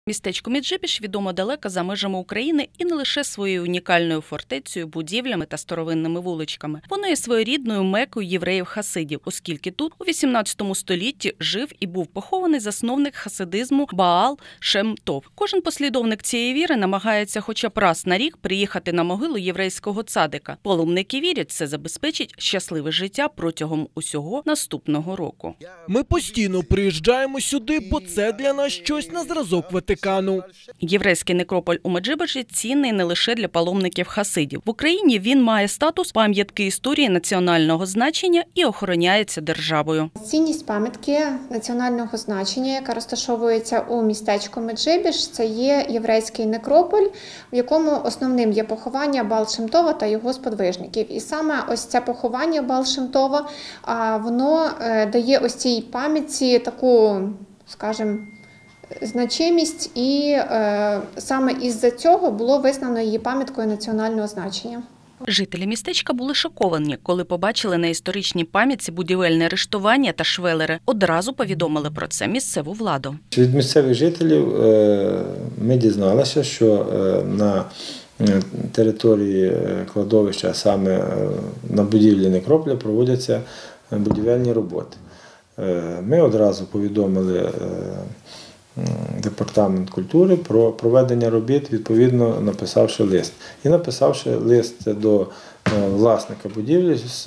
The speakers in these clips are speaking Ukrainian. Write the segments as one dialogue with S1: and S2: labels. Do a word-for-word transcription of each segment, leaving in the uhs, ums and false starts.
S1: Містечко Меджибіж відомо далеко за межами України і не лише своєю унікальною фортецею, будівлями та старовинними вуличками. Воно є своєрідною мекою євреїв-хасидів, оскільки тут у вісімнадцятому столітті жив і був похований засновник хасидизму Баал Шем Тов. Кожен послідовник цієї віри намагається хоча б раз на рік приїхати на могилу єврейського цадика. Паломники вірять, це забезпечить щасливе життя протягом усього наступного року.
S2: Ми постійно приїжджаємо сюди, бо це для нас щось на зразок Ватикану.
S1: Єврейський некрополь у Меджибіжі цінний не лише для паломників-хасидів. В Україні він має статус пам'ятки історії національного значення і охороняється державою.
S3: Цінність пам'ятки національного значення, яка розташовується у містечку Меджибіж, це є єврейський некрополь, в якому основним є поховання Баал Шем Това та його сподвижників. І саме ось це поховання Баал Шем Това, воно дає ось цій пам'ятці таку, скажімо, значимість, і е, саме із-за цього було визнано її пам'яткою національного значення.
S1: Жителі містечка були шоковані, коли побачили на історичній пам'ятці будівельне арештування та швелери. Одразу повідомили про це місцеву владу.
S4: Від місцевих жителів ми дізналися, що на території кладовища, а саме на будівлі некрополя, проводяться будівельні роботи. Ми одразу повідомили Департамент культури про проведення робіт, відповідно написавши лист. І написавши лист до власника будівлі з,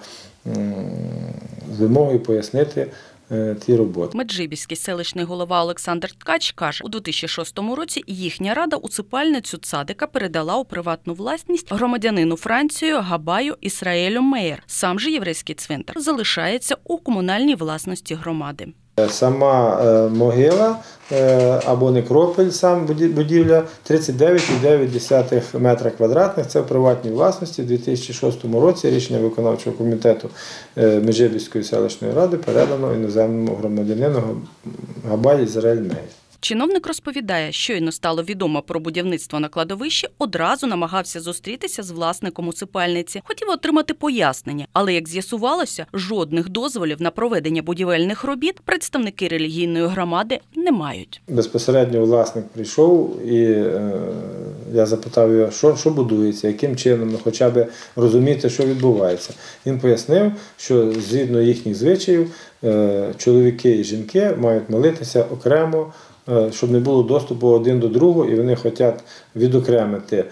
S4: з вимогою пояснити ті роботи.
S1: Меджибіжський селищний голова Олександр Ткач каже, у дві тисячі шостому році їхня рада усипальницю цадика передала у приватну власність громадянину Франції Габаю Ісраелю Меєр. Сам же єврейський цвинтар залишається у комунальній власності громади.
S4: Сама могила або некрополь, сам будівля, тридцять дев'ять цілих дев'ять десятих метра квадратних. Це в приватній власності. У дві тисячі шостому році рішення виконавчого комітету Меджибіжської селищної ради передано іноземному громадянину Габаю Ісраель Меєр.
S1: Чиновник розповідає, щойно стало відомо про будівництво на кладовищі, одразу намагався зустрітися з власником усипальниці. Хотів отримати пояснення, але, як з'ясувалося, жодних дозволів на проведення будівельних робіт представники релігійної громади не мають.
S4: Безпосередньо власник прийшов і е, я запитав його, що, що будується, яким чином, хоча б розуміти, що відбувається. Він пояснив, що згідно їхніх звичаїв е, чоловіки і жінки мають молитися окремо, щоб не було доступу один до другого, і вони хочуть відокремити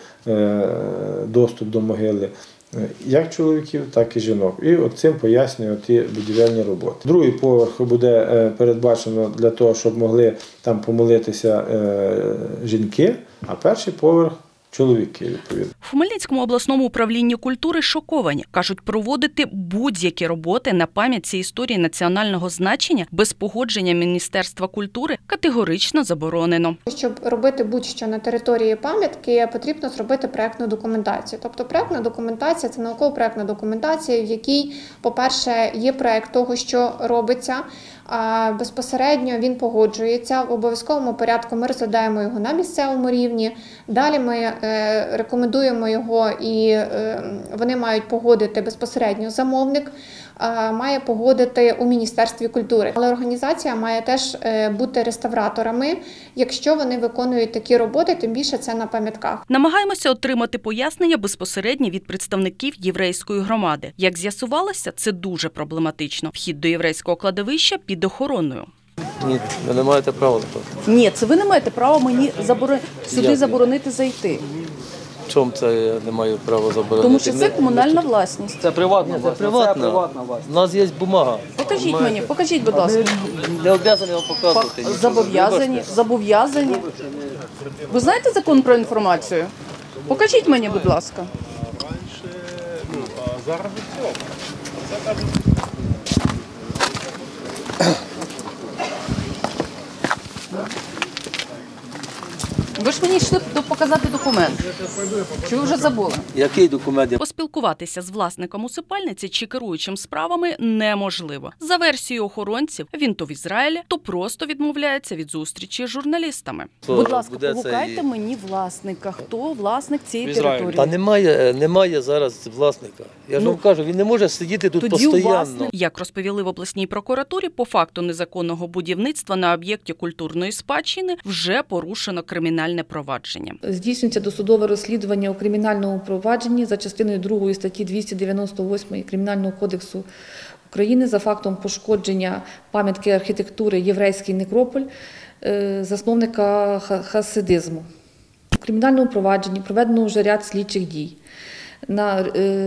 S4: доступ до могили як чоловіків, так і жінок. І от цим пояснює ті будівельні роботи. Другий поверх буде передбачено для того, щоб могли там помолитися жінки, а перший поверх – чоловіки, відповідно.
S1: В Хмельницькому обласному управлінні культури шоковані. Кажуть, проводити будь-які роботи на пам'ятці історії національного значення без погодження Міністерства культури категорично заборонено.
S3: Щоб робити будь-що на території пам'ятки, потрібно зробити проєктну документацію. Тобто проєктна документація – це науково-проєктна документація, в якій, по-перше, є проєкт того, що робиться, а безпосередньо він погоджується. В обов'язковому порядку ми розглядаємо його на місцевому рівні. Далі ми рекомендуємо його, і вони мають погодити безпосередньо замовник, має погодити у Міністерстві культури. Але організація має теж бути реставраторами, якщо вони виконують такі роботи, тим більше це на пам'ятках.
S1: Намагаємося отримати пояснення безпосередньо від представників єврейської громади. Як з'ясувалося, це дуже проблематично. Вхід до єврейського кладовища під охороною.
S5: Ні, ви не маєте права.
S1: Ні, це ви не маєте права мені заборо... сюди заборонити зайти.
S5: Чому це я не маю права заборонити?
S1: Тому що це комунальна власність.
S5: Це приватна власність. Це приватна. У нас є бумага.
S1: Покажіть мені, покажіть, будь ласка.
S5: Не обов'язані вам показувати.
S1: Зобов'язані, зобов'язані. Ви знаєте закон про інформацію? Покажіть мені, будь ласка. Зараз Ви ж мені йшли показати документ. Чи ви вже забули?
S5: Який документ?
S1: Поспілкуватися з власником усипальниці чи керуючим справами неможливо. За версією охоронців, він то в Ізраїлі, то просто відмовляється від зустрічі з журналістами.
S5: Будь ласка, погукайте
S1: мені власника. Хто власник цієї території?
S5: Та немає, немає зараз власника. Я ж
S1: Ну,
S5: вам кажу, він не може сидіти тут постійно.
S1: Як розповіли в обласній прокуратурі, по факту незаконного будівництва на об'єкті культурної спадщини вже порушено кримінальне провадження.
S6: Здійснюється досудове розслідування у кримінальному провадженні за частиною другої статті двісті дев'яносто восьмої Кримінального кодексу України за фактом пошкодження пам'ятки архітектури «Єврейський некрополь» засновника хасидизму. У кримінальному провадженні проведено вже ряд слідчих дій. На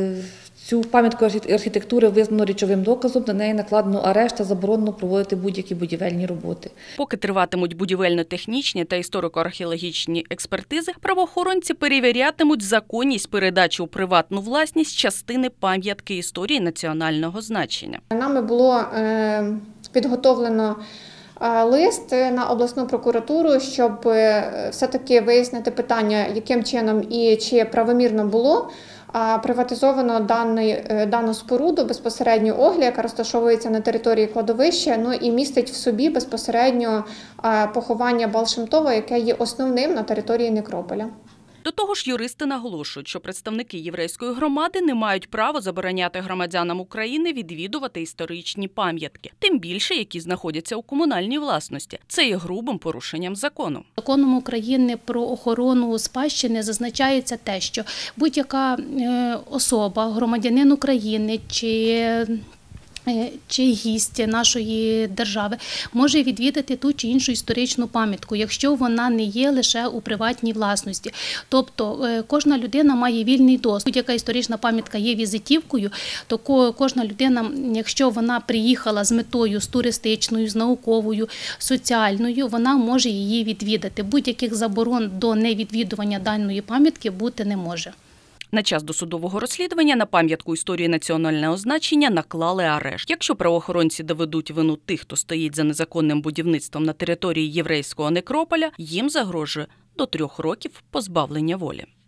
S6: цю пам'ятку архітектури визнано речовим доказом, на неї накладено арешт та заборонено проводити будь-які будівельні роботи.
S1: Поки триватимуть будівельно-технічні та історико-археологічні експертизи, правоохоронці перевірятимуть законність передачі у приватну власність частини пам'ятки історії національного значення.
S3: Нами було е, підготовлено лист на обласну прокуратуру, щоб все-таки вияснити питання, яким чином і чи правомірно було приватизовано даний, дану споруду, безпосередньо оглі, яка розташовується на території кладовища, ну і містить в собі безпосередньо поховання Баал Шем Това, яке є основним на території некрополя.
S1: До того ж, юристи наголошують, що представники єврейської громади не мають права забороняти громадянам України відвідувати історичні пам'ятки, тим більше, які знаходяться у комунальній власності. Це є грубим порушенням закону.
S7: Законом України про охорону спадщини зазначається те, що будь-яка особа, громадянин України чи чи гість нашої держави може відвідати ту чи іншу історичну пам'ятку, якщо вона не є лише у приватній власності. Тобто кожна людина має вільний доступ. Будь-яка історична пам'ятка є візитівкою, то кожна людина, якщо вона приїхала з метою з туристичною, з науковою, соціальною, вона може її відвідати. Будь-яких заборон до невідвідування даної пам'ятки бути не може.
S1: На час досудового розслідування на пам'ятку історії національного значення наклали арешт. Якщо правоохоронці доведуть вину тих, хто стоїть за незаконним будівництвом на території єврейського некрополя, їм загрожує до трьох років позбавлення волі.